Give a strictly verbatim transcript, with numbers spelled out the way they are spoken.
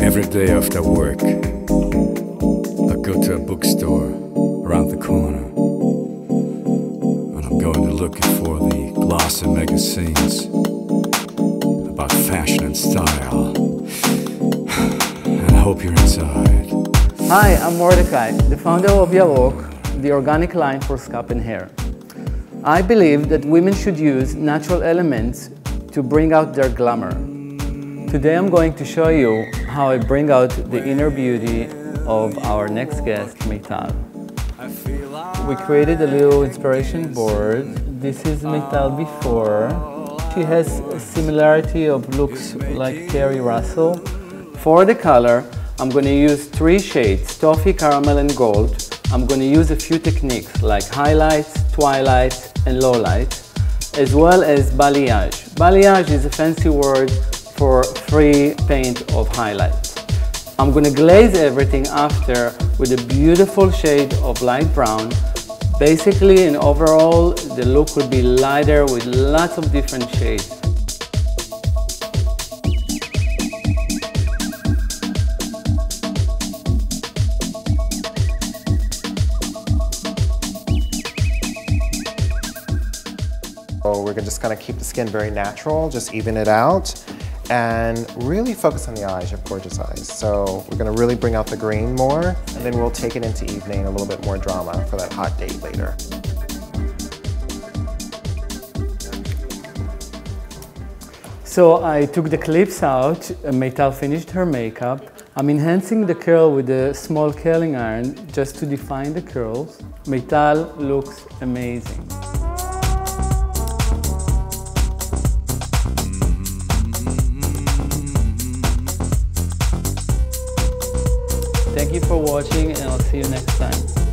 Every day after work, I go to a bookstore around the corner, and I'm going to look for the glossy magazines about fashion and style. And I hope you're inside. Hi, I'm Mordecai, the founder of Yarok, the organic line for scalp and hair. I believe that women should use natural elements to bring out their glamour. Today I'm going to show you how I bring out the inner beauty of our next guest, Meital. We created a little inspiration board. This is Meital before. She has a similarity of looks like Terry Russell. For the color, I'm going to use three shades, toffee, caramel, and gold. I'm going to use a few techniques like highlights, twilight, and lowlight, as well as balayage. Balayage is a fancy word for free paint of highlights. I'm going to glaze everything after with a beautiful shade of light brown. Basically, and overall, the look will be lighter with lots of different shades. So we're just going to keep the skin very natural, just even it out, and really focus on the eyes. You have gorgeous eyes. So we're going to really bring out the green more, and then we'll take it into evening, a little bit more drama for that hot date later. So I took the clips out, Meital finished her makeup. I'm enhancing the curl with a small curling iron just to define the curls. Meital looks amazing. Thank you for watching, and I'll see you next time.